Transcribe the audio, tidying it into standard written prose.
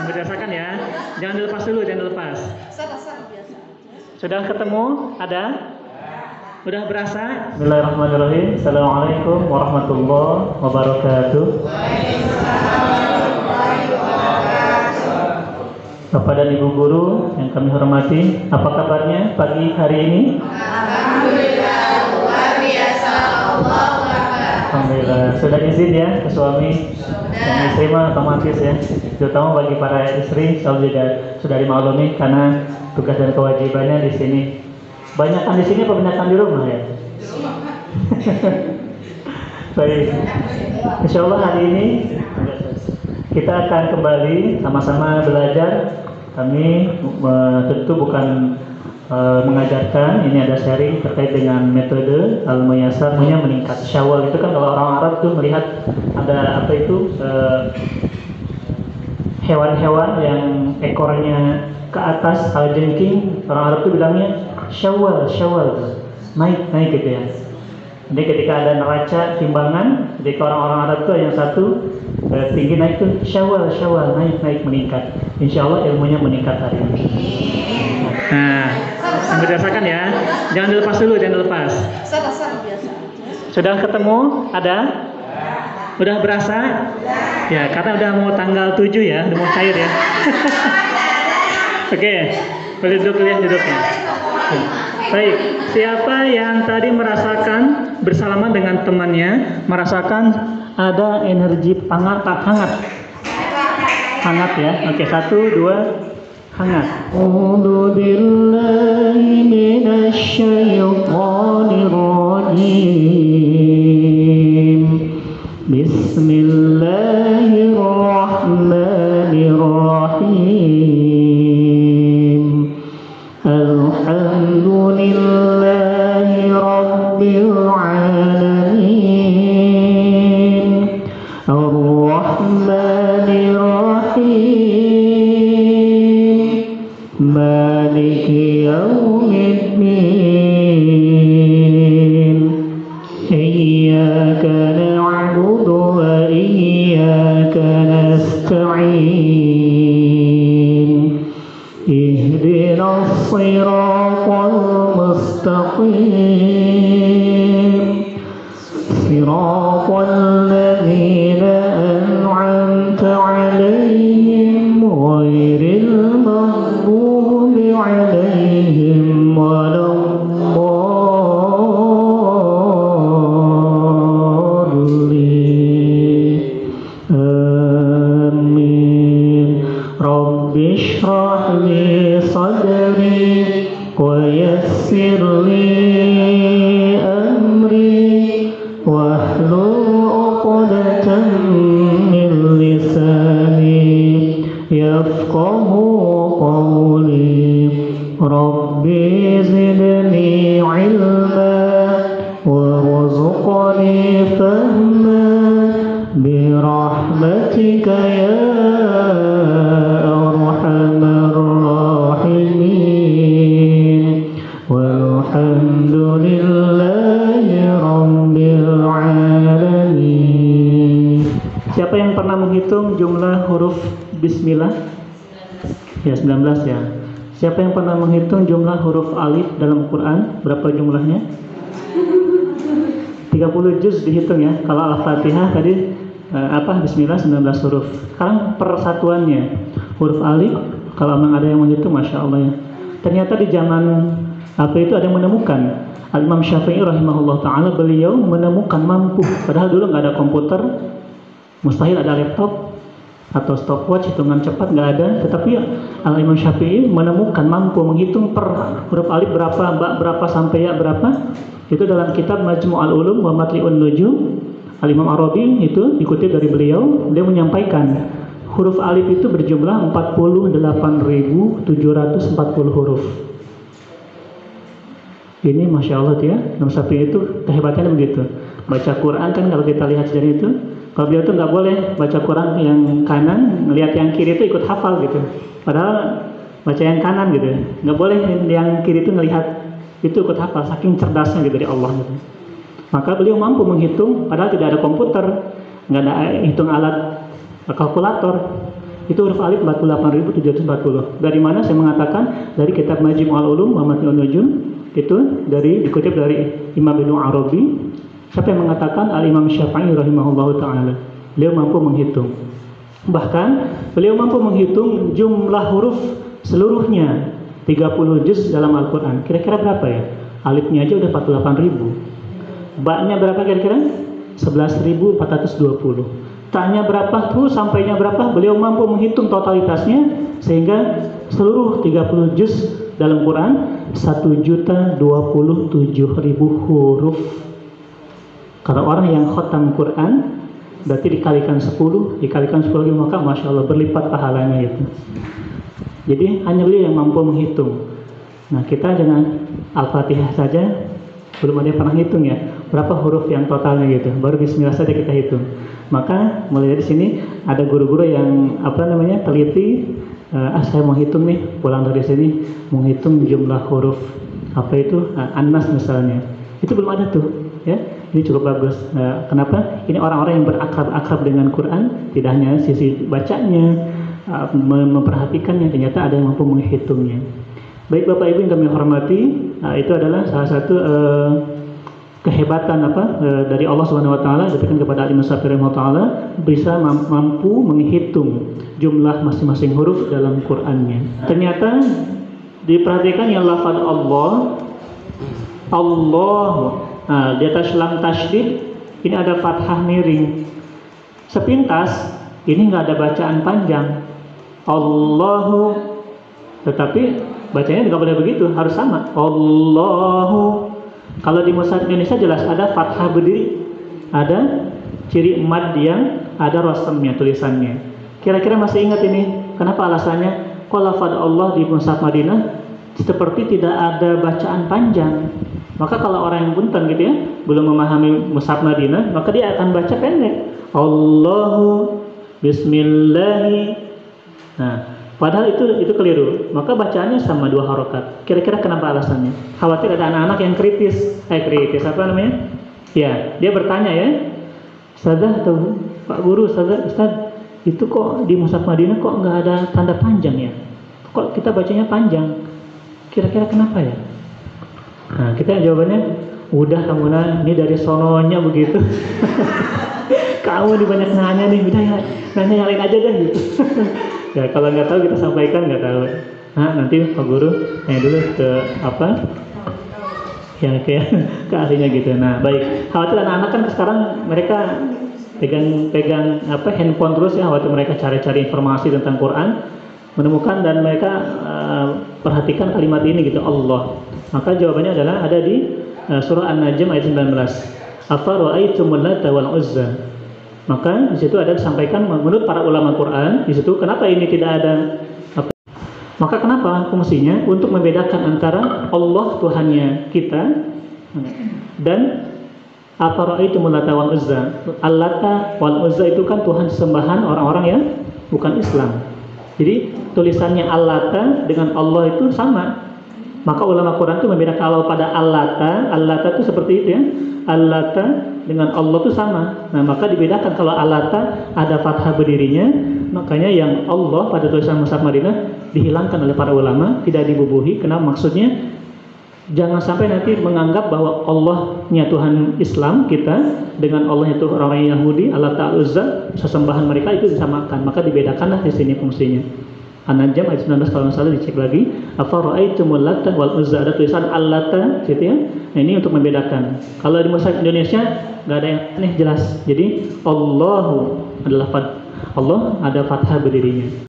berdasarkan ya. Jangan dilepas dulu, jangan dilepas. Sudah ketemu? Ada? Udah berasa? Bismillahirrahmanirrahim. Assalamualaikum warahmatullahi wabarakatuh. Bapak dan Ibu guru yang kami hormati, apa kabarnya pagi hari ini? Alhamdulillah, luar biasa. Alhamdulillah. Sudah izin ya ke suami dan istri mah otomatis ya. Terutama bagi para istri selalu juga sudah dimaklumi karena tugas dan kewajibannya di sini. Banyakan di sini apa banyakan di rumah ya? Baik. Insya Allah hari ini kita akan kembali sama-sama belajar. Kami tentu bukan mengajarkan, ini ada sharing terkait dengan metode al-muyassar, meningkat Syawal. Itu kan kalau orang Arab tuh melihat ada apa itu hewan-hewan yang ekornya ke atas jengking, orang Arab tuh bilangnya Syawal, naik gitu ya. Jadi ketika ada neraca timbangan, ketika orang-orang Arab tuh yang satu tinggi naik tuh Syawal, naik meningkat. Insya Allah ilmunya meningkat hari ini. Nah, berdasarkan ya, jangan dilepas dulu, jangan dilepas. Sudah ketemu? Ada? Udah berasa? Ya, karena udah mau tanggal 7 ya, udah mau cair ya. Oke, boleh duduk ya, duduknya. Baik, siapa yang tadi merasakan bersalaman dengan temannya, merasakan ada energi hangat ya. Oke, 1, 2, hangat. A'udzu billahi minasy syaithanir rajim. Bismillahirrahmanirrahim. Alhamdulillahi rabbil alamin. Ar-Rahmanir Rahim. Maliki yaumiddin. Iyyaka na'budu wa iyyaka nasta'in. Ihdinas siratal mustaqim. Siratal ladzina an'amta 'alaihim ghairil maghdubi 'alaihim waladdallin. Amin. Rabbi shrah li sadri wa yassir li amri wahlul 'uqdatam min lisani yafqahu qawli. Rabbi zidni 'ilma warzuqni fahma birahmatika ya arhamar rahimin. Walhamdulillahi rabbil alamin. Siapa yang pernah menghitung jumlah huruf bismillah? Ya, 19 ya. Siapa yang pernah menghitung jumlah huruf alif dalam Quran? Berapa jumlahnya? 30 juz dihitung ya. Kalau Al-Fatihah tadi bismillah 19 huruf. Sekarang persatuannya huruf alif, kalau memang ada yang menghitung, masya Allah ya. Ternyata di zaman itu ada yang menemukan. Al-Imam Syafi'i rahimahullah ta'ala, beliau menemukan mampu, padahal dulu nggak ada komputer, mustahil ada laptop atau stopwatch hitungan cepat, nggak ada. Tetapi Al-Imam Syafi'i menemukan mampu menghitung per huruf alif berapa, ba berapa, sampai ya berapa. Itu dalam kitab Majmu'ul Ulum wa Matli'un Nujum. Al-Imam Arabi itu dikutip dari beliau, dia menyampaikan huruf alif itu berjumlah 48.740 huruf. Ini masya Allah ya, Imam Syafi'i itu kehebatannya begitu. Baca Quran kan kalau kita lihat sejarah itu, kalau beliau itu nggak boleh baca Quran yang kanan, melihat yang kiri itu ikut hafal gitu. Padahal baca yang kanan gitu, nggak boleh yang kiri itu melihat itu ikut hafal, saking cerdasnya gitu dari Allah gitu. Maka beliau mampu menghitung, padahal tidak ada komputer, nggak ada hitung alat kalkulator. Itu huruf alif 48.740. Dari mana saya mengatakan? Dari kitab Majmu' al-Ulum wa Matnun Nujum. Itu dikutip dari Imam Ibnu Arabi. Siapa yang mengatakan? Al-Imam Syafi'i rahimahullahu ta'ala. Beliau mampu menghitung. Bahkan beliau mampu menghitung jumlah huruf seluruhnya 30 juz dalam Al-Quran. Kira-kira berapa ya? Alifnya aja udah 48.000. Ba-nya berapa kira-kira? 11.420. Ta-nya berapa tuh, sampainya berapa? Beliau mampu menghitung totalitasnya sehingga seluruh 30 juz dalam Quran 1.027.000 huruf. Kalau orang yang khatam Quran berarti dikalikan 10 maka Masya Allah berlipat pahalanya gitu. Jadi hanya beliau yang mampu menghitung. Nah, kita dengan Al-Fatihah saja belum ada yang pernah hitung ya berapa huruf yang totalnya gitu. Baru bismillah saja kita hitung. Maka mulai dari sini ada guru-guru yang teliti. Saya mau hitung nih, pulang dari sini mau hitung jumlah huruf An-Nas misalnya. Itu belum ada tuh ya. Ini cukup bagus. Kenapa? Ini orang-orang yang berakrab dengan Quran, tidak hanya sisi bacanya, memperhatikannya, ternyata ada yang mampu menghitungnya. Baik Bapak Ibu yang kami hormati, itu adalah salah satu kehebatan dari Allah Subhanahu wa taala diberikan kepada Imam Syafi'i rahimahullah taala bisa mampu menghitung jumlah masing-masing huruf dalam Qur'annya. Ternyata diperhatikan yang lafaz Allah di atas lam tasydid ini ada fathah miring. Sepintas ini nggak ada bacaan panjang. Allahu, tetapi bacanya nggak boleh begitu, harus sama. Allahu. Kalau di mushaf Indonesia jelas ada fathah berdiri, ada ciri mad yang ada rasamnya, tulisannya. Kira-kira masih ingat ini? Kenapa alasannya? Kalau lafaz Allah di mushaf Madinah seperti tidak ada bacaan panjang. Maka kalau orang yang punten gitu ya, belum memahami mushaf Madinah, maka dia akan baca pendek. Allahu Bismillahi. Nah, padahal itu keliru. Maka bacaannya sama 2 harokat. Kira-kira kenapa alasannya? Khawatir ada anak-anak yang kritis apa namanya? Ya, dia bertanya ya, Ustazah atau Pak Guru, Ustaz, itu kok di mushaf Madinah kok nggak ada tanda panjang ya? Kok kita bacanya panjang? Kira-kira kenapa ya? Nah, kita jawabannya, udah kamu ini dari sononya begitu. Kamu banyak nanya nih, udah ya, nanya yang lain aja deh gitu. Ya kalau nggak tahu kita sampaikan nggak tahu. Nah nanti Pak Guru tanya dulu ke ke ahlinya gitu. Nah baik, khawatir anak-anak kan sekarang mereka pegang handphone terus ya, khawatir mereka cari-cari informasi tentang Quran, menemukan dan mereka perhatikan kalimat ini gitu, Allah. Maka jawabannya adalah ada di surah An-Najm ayat 19. Afara'aitumul Lata wal Uzza. Maka di situ ada disampaikan menurut para ulama Quran di situ kenapa ini tidak ada maka kenapa fungsinya untuk membedakan antara Allah Tuhannya kita dan afara'aitumul Lata wal Uzza. Al-Lata wal Uzza itu kan Tuhan sembahan orang-orang yang bukan Islam. Jadi tulisannya Al-Lata dengan Allah itu sama. Maka ulama Quran itu membedakan kalau pada Al-Lata itu seperti itu ya. Al-Lata dengan Allah itu sama. Nah, maka dibedakan kalau Al-Lata ada fathah berdirinya, makanya yang Allah pada tulisan mushaf Madinah dihilangkan oleh para ulama, tidak dibubuhi. Kenapa? Maksudnya jangan sampai nanti menganggap bahwa Allahnya Tuhan Islam kita dengan Allahnya Tuhan orang Yahudi, Al-Lata Al-Uzza, sesembahan mereka itu disamakan. Maka dibedakanlah di sini fungsinya. An-Najm ayat 19 kalau salah dicek lagi. Afara'aitumul Lata wal Uzza, ada tulisan Al-Lata gitu ya. Nah, ini untuk membedakan. Kalau di mushaf Indonesia nggak ada yang aneh, jelas. Jadi Allahu adalah Allah ada fathah berdirinya.